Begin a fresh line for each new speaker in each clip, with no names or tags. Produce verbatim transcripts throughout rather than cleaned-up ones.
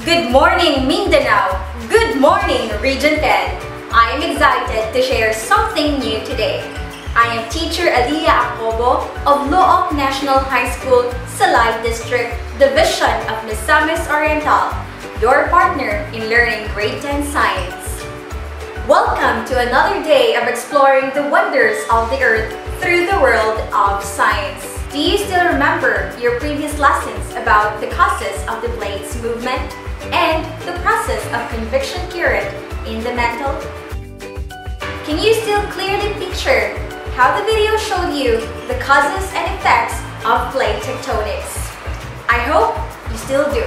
Good morning, Mindanao! Good morning, Region ten! I am excited to share something new today. I am Teacher Aliyah Acobo of Looc National High School, Salay District, Division of Misamis Oriental, your partner in learning grade ten science. Welcome to another day of exploring the wonders of the earth through the world of science. Do you still remember your previous lessons about the causes of the plate's movement and the process of convection current in the mantle? Can you still clearly picture how the video showed you the causes and effects of plate tectonics? I hope you still do.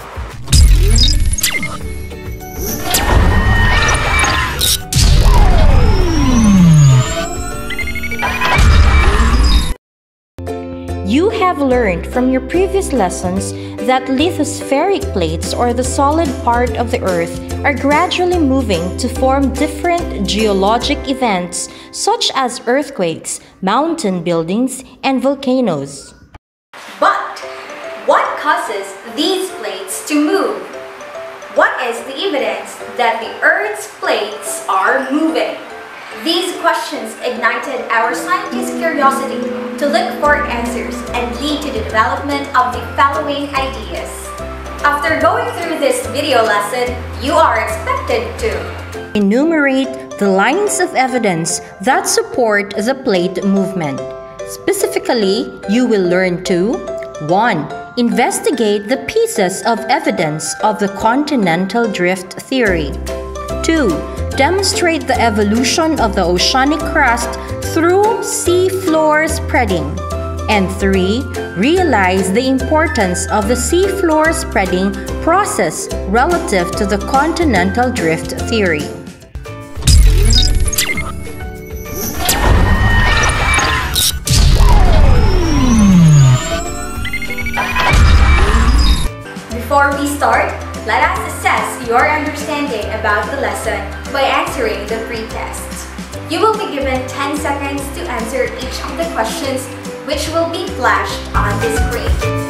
You have learned from your previous lessons that lithospheric plates, or the solid part of the earth, are gradually moving to form different geologic events such as earthquakes, mountain buildings, and volcanoes.
But what causes these plates to move? What is the evidence that the Earth's plates are moving? These questions ignited our scientists' curiosity to look for answers and lead to the development of the following ideas. After going through this video lesson, you are expected to
enumerate the lines of evidence that support the plate movement. Specifically, you will learn to one. Investigate the pieces of evidence of the continental drift theory. two. Demonstrate the evolution of the oceanic crust through sea floor spreading. And three. Realize the importance of the sea floor spreading process relative to the continental drift theory.
Before we start, let us assess your understanding about the lesson by answering the pre-test. You will be given ten seconds to answer each of the questions, which will be flashed on the screen.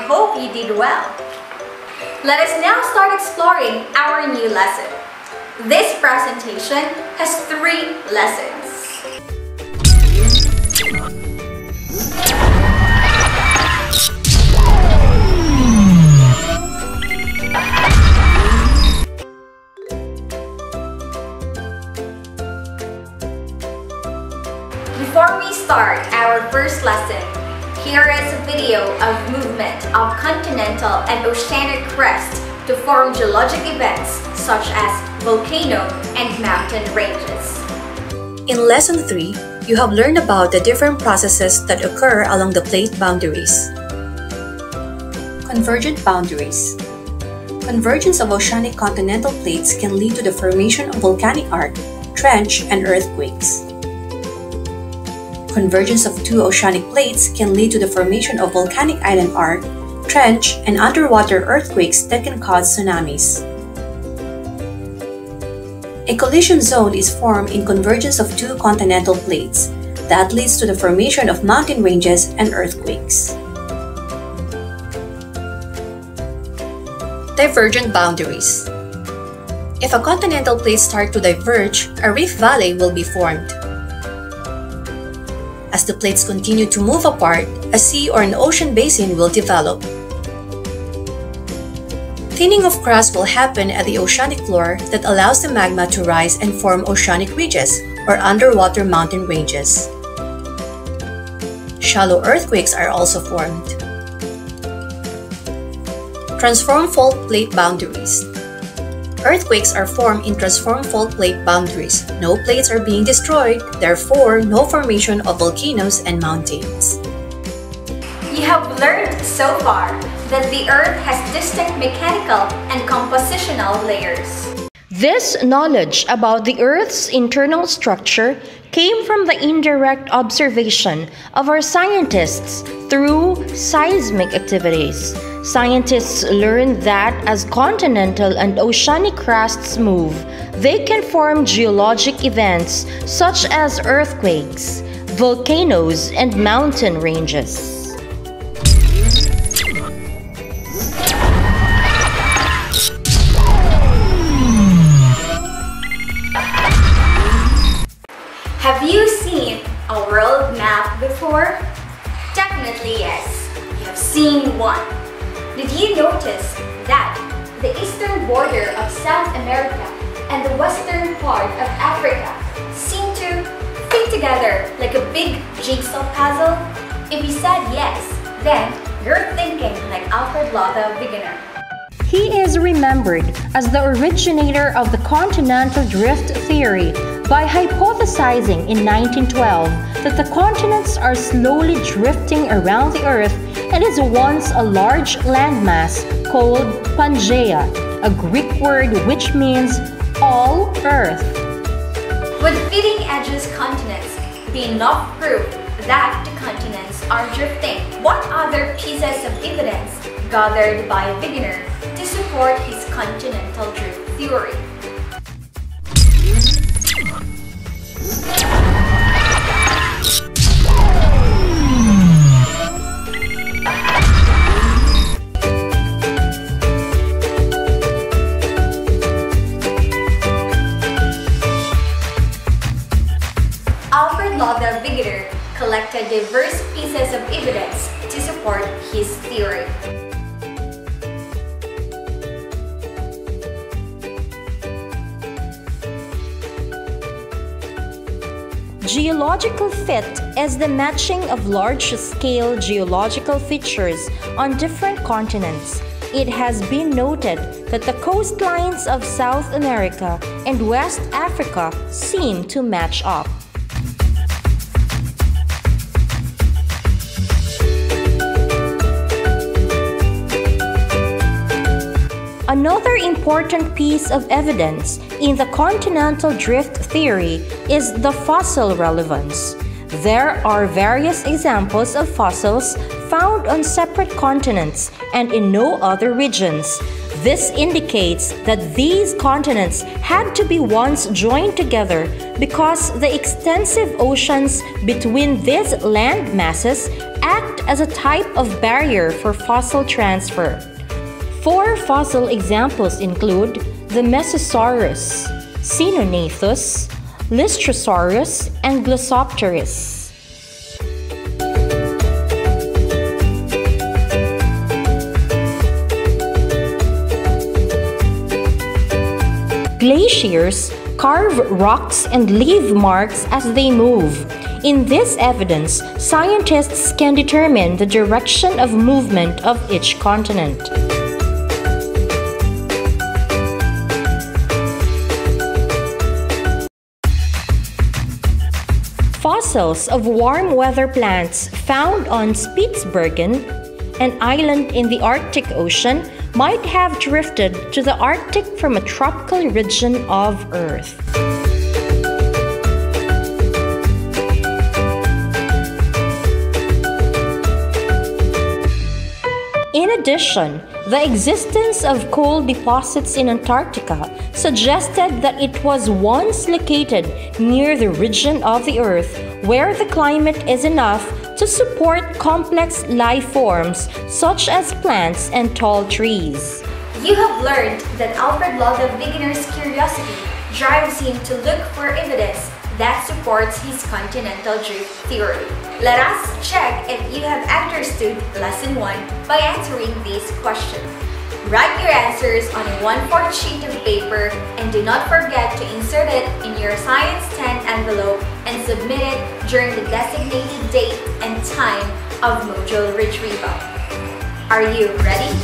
hope you did well. Let us now start exploring our new lesson. This presentation has three lessons. Before we start our first lesson, here is a video of movement of continental and oceanic crest to form geologic events such as volcano and mountain ranges.
In Lesson three, you have learned about the different processes that occur along the plate boundaries. Convergent boundaries. Convergence of oceanic continental plates can lead to the formation of volcanic arc, trench, and earthquakes. Convergence of two oceanic plates can lead to the formation of volcanic island arc, trench, and underwater earthquakes that can cause tsunamis. A collision zone is formed in convergence of two continental plates that leads to the formation of mountain ranges and earthquakes. Divergent boundaries. If a continental plate starts to diverge, a rift valley will be formed. As the plates continue to move apart, a sea or an ocean basin will develop. Thinning of crust will happen at the oceanic floor that allows the magma to rise and form oceanic ridges or underwater mountain ranges. Shallow earthquakes are also formed. Transform fault plate boundaries. Earthquakes are formed in transform fault plate boundaries. No plates are being destroyed, therefore no formation of volcanoes and mountains.
You have learned so far that the Earth has distinct mechanical and compositional layers.
This knowledge about the Earth's internal structure came from the indirect observation of our scientists through seismic activities. Scientists learned that as continental and oceanic crusts move, they can form geologic events such as earthquakes, volcanoes, and mountain ranges.
Have you seen a world map before? Definitely yes, you have seen one. Did you notice that the eastern border of South America and the western part of Africa seem to fit together like a big jigsaw puzzle? If you said yes, then you're thinking like Alfred Lotha Wegener.
He is remembered as the originator of the continental drift theory by hypothesizing in nineteen twelve that the continents are slowly drifting around the Earth and is once a large landmass called Pangaea, a Greek word which means all Earth.
Would fitting edges continents be enough proof that the continents are drifting? What other pieces of evidence gathered by Wegener to support his continental drift theory? Alfred Lotha Wegener collected diverse pieces of evidence to support his theory.
Geological fit is the matching of large-scale geological features on different continents. It has been noted that the coastlines of South America and West Africa seem to match up. Another important piece of evidence in the continental drift theory is the fossil relevance. There are various examples of fossils found on separate continents and in no other regions. This indicates that these continents had to be once joined together because the extensive oceans between these land masses act as a type of barrier for fossil transfer. Four fossil examples include the Mesosaurus, Cinognathus, Lystrosaurus, and Glossopteris. Glaciers carve rocks and leave marks as they move. In this evidence, scientists can determine the direction of movement of each continent. Fossils of warm weather plants found on Spitsbergen, an island in the Arctic Ocean, might have drifted to the Arctic from a tropical region of Earth. In addition, the existence of coal deposits in Antarctica suggested that it was once located near the region of the Earth where the climate is enough to support complex life forms such as plants and tall trees.
You have learned that Alfred Ludwig-Wegener's curiosity drives him to look for evidence that supports his continental drift theory. Let us check if you have understood Lesson one by answering these questions. Write your answers on a one fourth sheet of paper and do not forget to insert it in your Science ten envelope and submit it during the designated date and time of module retrieval. Are you ready?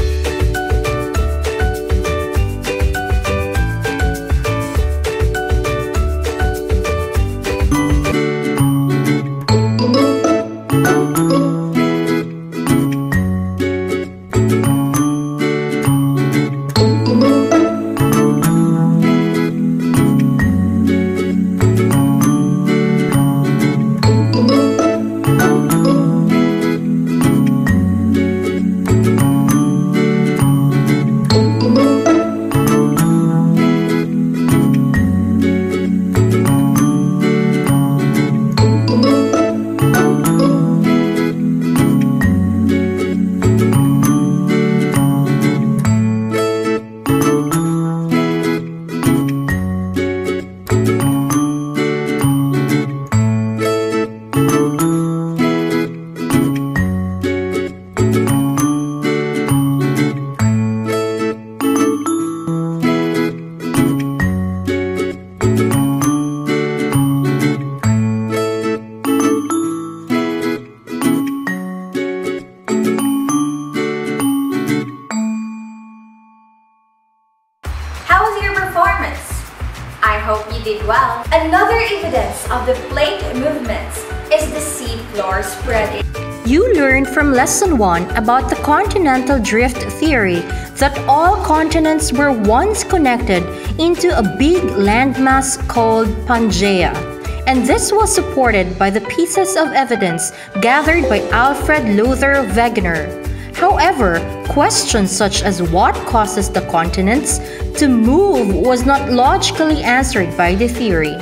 I hope you did well. Another evidence of the plate movements is the sea floor spreading.
You learned from Lesson one about the continental drift theory that all continents were once connected into a big landmass called Pangaea. And this was supported by the pieces of evidence gathered by Alfred Luther Wegener. However, questions such as what causes the continents to move was not logically answered by the theory.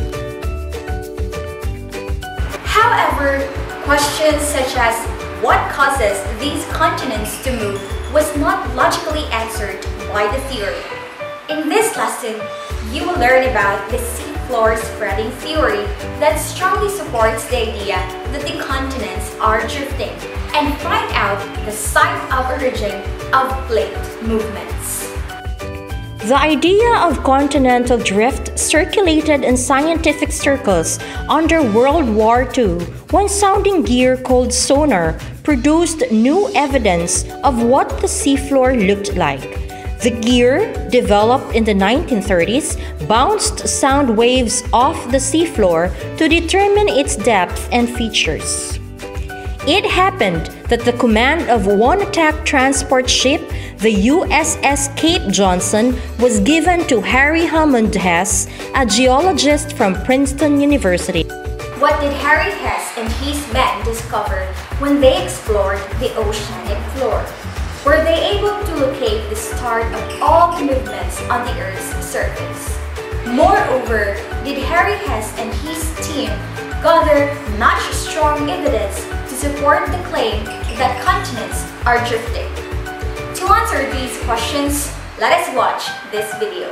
However, questions such as what causes these continents to move was not logically answered by the theory. In this lesson, you will learn about the seafloor spreading theory that strongly supports the idea that the continents are drifting, and find out the site of origin of plate movements.
The idea of continental drift circulated in scientific circles under World War Two when sounding gear called sonar produced new evidence of what the seafloor looked like. The gear, developed in the nineteen thirties, bounced sound waves off the seafloor to determine its depth and features. It happened that the command of one attack transport ship, the U S S Cape Johnson, was given to Harry Hammond Hess, a geologist from Princeton University.
What did Harry Hess and his men discover when they explored the oceanic floor? Were they able to locate the start of all the movements on the Earth's surface? Moreover, did Harry Hess and his team gather much strong evidence to support the claim that continents are drifting? To answer these questions, let us watch this video.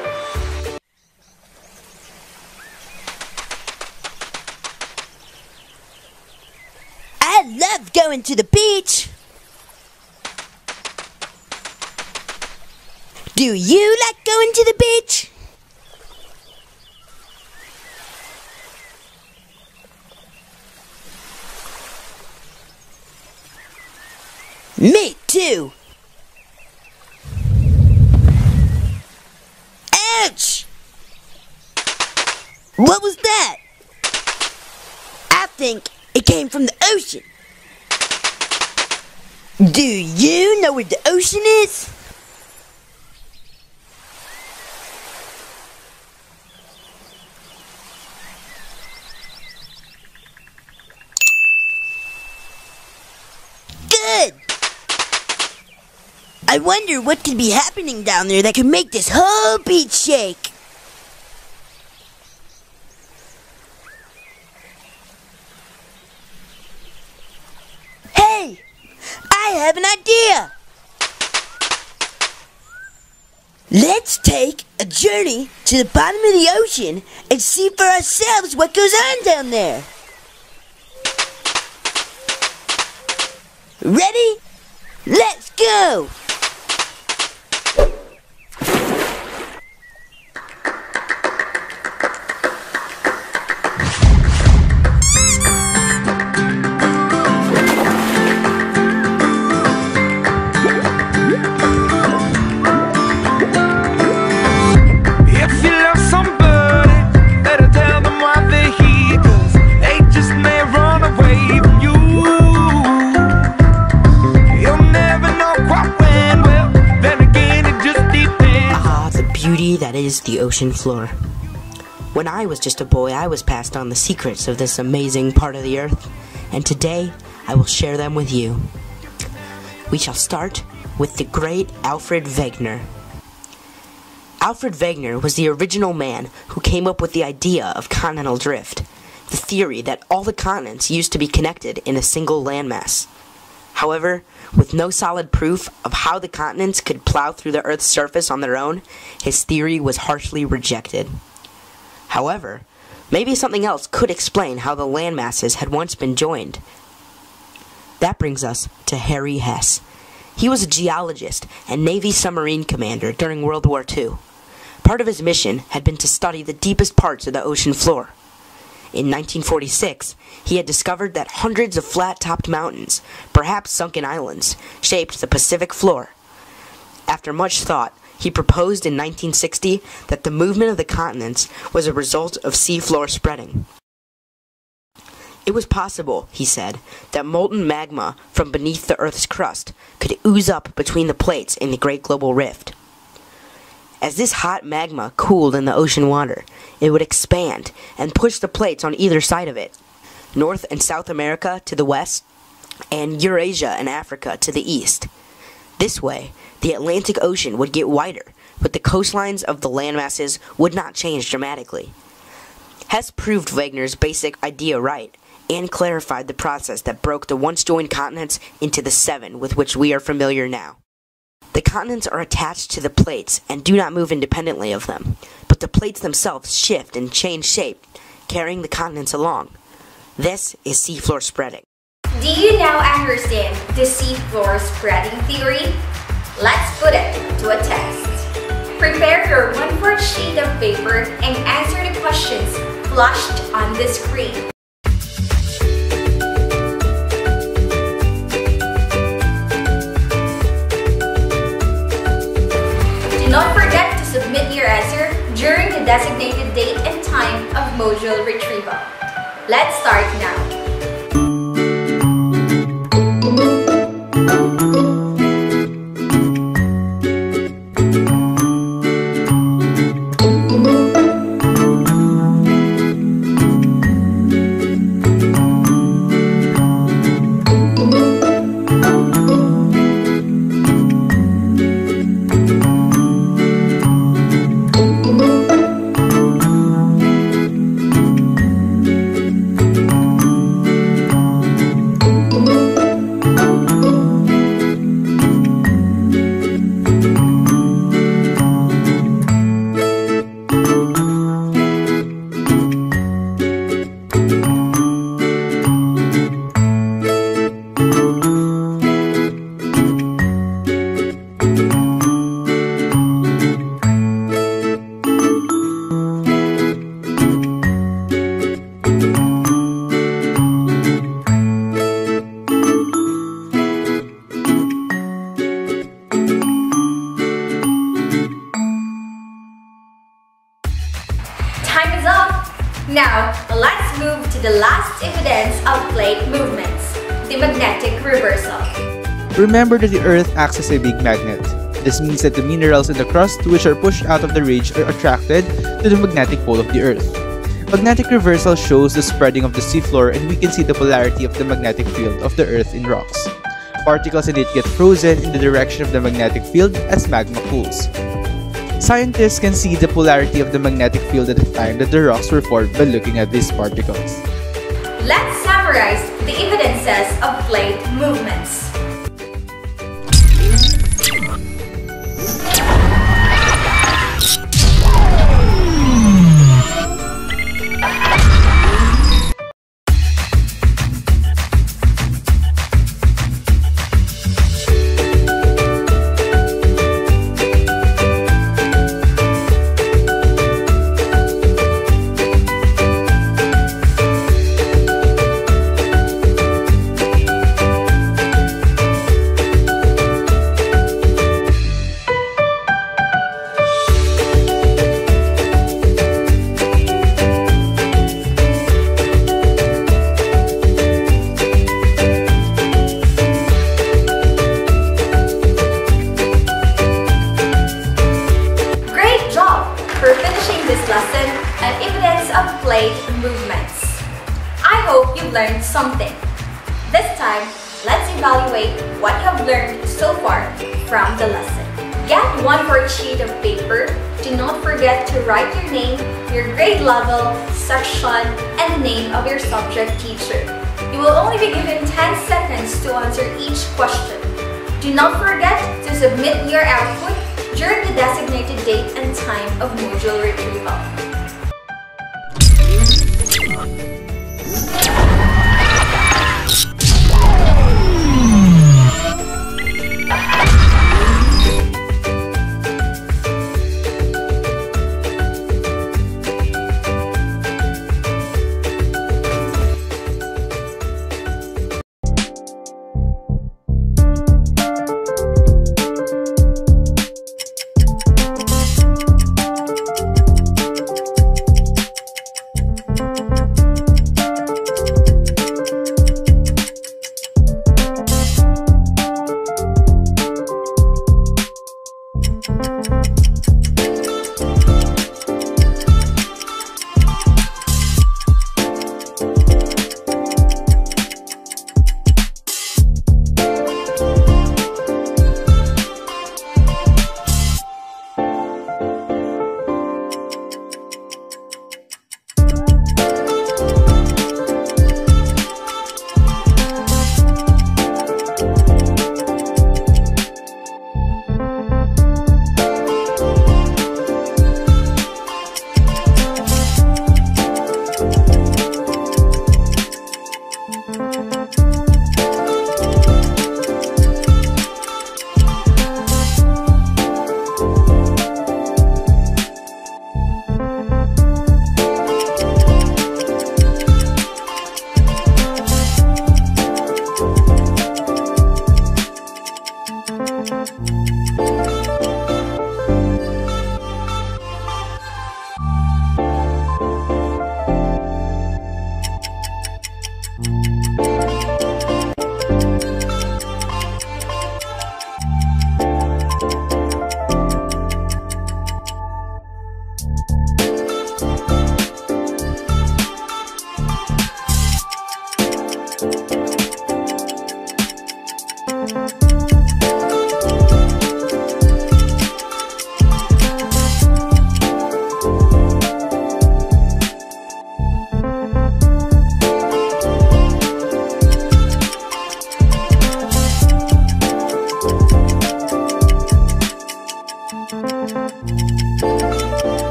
I love going to the beach. Do you like going to the beach? Me too. Ouch! What was that? I think it came from the ocean. Do you know where the ocean is? Good! I wonder what could be happening down there that could make this whole beach shake. Hey! I have an idea! Let's take a journey to the bottom of the ocean and see for ourselves what goes on down there. Ready? Let's go! That is the ocean floor. When I was just a boy, I was passed on the secrets of this amazing part of the earth, and today I will share them with you. We shall start with the great Alfred Wegener. Alfred Wegener was the original man who came up with the idea of continental drift, the theory that all the continents used to be connected in a single landmass. However, with no solid proof of how the continents could plow through the Earth's surface on their own, his theory was harshly rejected. However, maybe something else could explain how the landmasses had once been joined. That brings us to Harry Hess. He was a geologist and Navy submarine commander during World War Two. Part of his mission had been to study the deepest parts of the ocean floor. In nineteen forty-six, he had discovered that hundreds of flat-topped mountains, perhaps sunken islands, shaped the Pacific floor. After much thought, he proposed in nineteen sixty that the movement of the continents was a result of seafloor spreading. It was possible, he said, that molten magma from beneath the Earth's crust could ooze up between the plates in the Great Global Rift. As this hot magma cooled in the ocean water, it would expand and push the plates on either side of it, North and South America to the west, and Eurasia and Africa to the east. This way, the Atlantic Ocean would get wider, but the coastlines of the landmasses would not change dramatically. Hess proved Wegener's basic idea right, and clarified the process that broke the once-joined continents into the seven with which we are familiar now. The continents are attached to the plates and do not move independently of them, but the plates themselves shift and change shape, carrying the continents along. This is seafloor spreading.
Do you now understand the seafloor spreading theory? Let's put it to a test. Prepare your one-fourth sheet of paper and answer the questions flashed on the screen. Do not forget to submit your answer during the designated date and time of module retrieval. Let's start now. Now, let's move to the last evidence of plate movements, the magnetic reversal.
Remember that the Earth acts as a big magnet. This means that the minerals in the crust which are pushed out of the ridge are attracted to the magnetic pole of the Earth. Magnetic reversal shows the spreading of the seafloor, and we can see the polarity of the magnetic field of the Earth in rocks. Particles in it get frozen in the direction of the magnetic field as magma cools. Scientists can see the polarity of the magnetic field at the time that the rocks were formed by looking at these particles.
Let's summarize the evidences of plate movements. For finishing this lesson on evidence of plate movements. I hope you learned something. This time, let's evaluate what you have learned so far from the lesson. Get one more sheet of paper. Do not forget to write your name, your grade level, section, and the name of your subject teacher. You will only be given ten seconds to answer each question. Do not forget to submit your output during the designated date and time of module retrieval.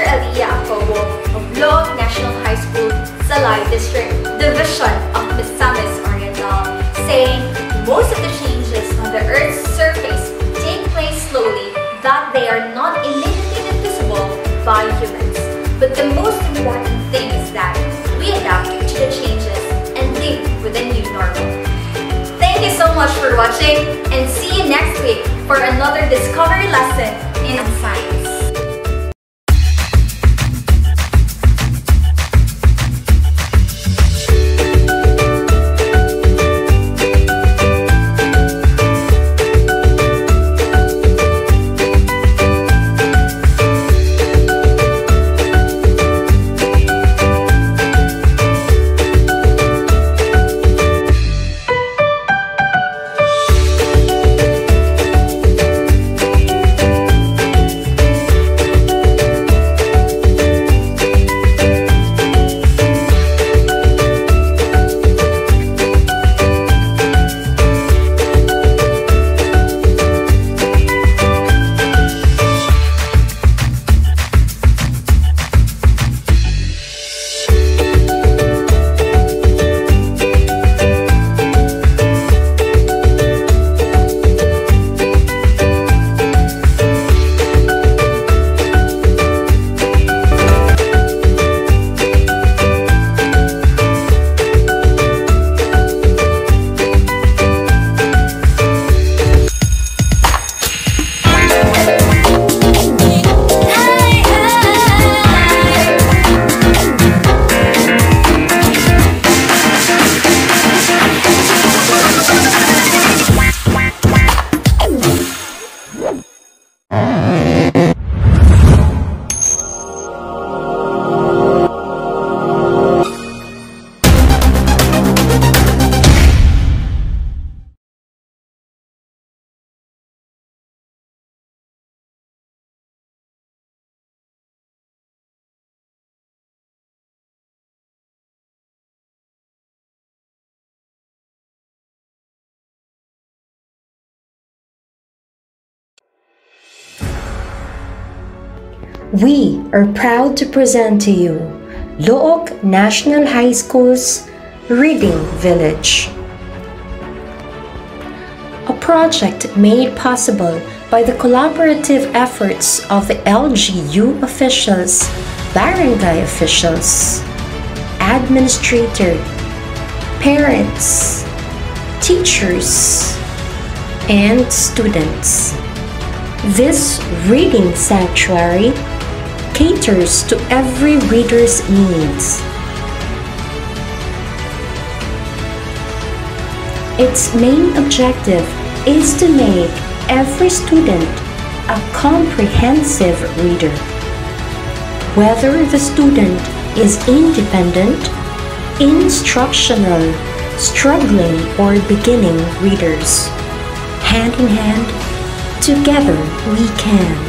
Aliyah Acobo of Loc National High School, Salay District, Division of Misamis Oriental, saying most of the changes on the Earth's surface take place slowly, that they are not immediately noticeable by humans. But the most important thing is that we adapt to the changes and live with a new normal. Thank you so much for watching, and see you next week for another discovery lesson in science.
We are proud to present to you Loc National High School's Reading Village, a project made possible by the collaborative efforts of the L G U officials, barangay officials, administrator, parents, teachers, and students. This reading sanctuary caters to every reader's needs. Its main objective is to make every student a comprehensive reader. Whether the student is independent, instructional, struggling, or beginning readers, hand in hand, together we can.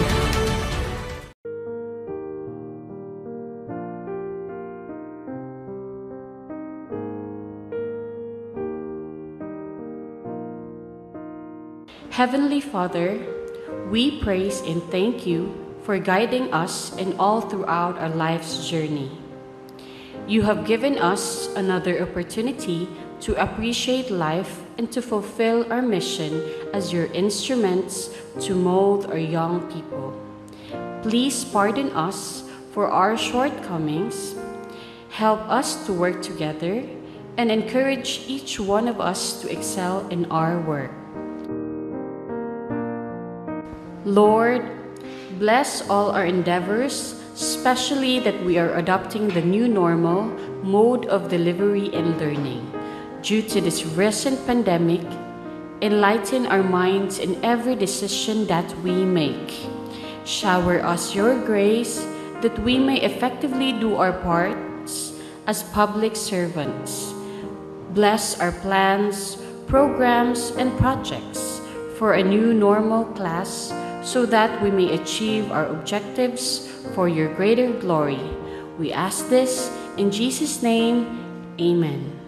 Heavenly Father, we praise and thank you for guiding us and all throughout our life's journey. You have given us another opportunity to appreciate life and to fulfill our mission as your instruments to mold our young people. Please pardon us for our shortcomings. Help us to work together and encourage each one of us to excel in our work. Lord, bless all our endeavors, especially that we are adopting the new normal mode of delivery and learning. Due to this recent pandemic, enlighten our minds in every decision that we make. Shower us your grace that we may effectively do our parts as public servants. Bless our plans, programs, and projects for a new normal class so that we may achieve our objectives for your greater glory. We ask this in Jesus' name, amen.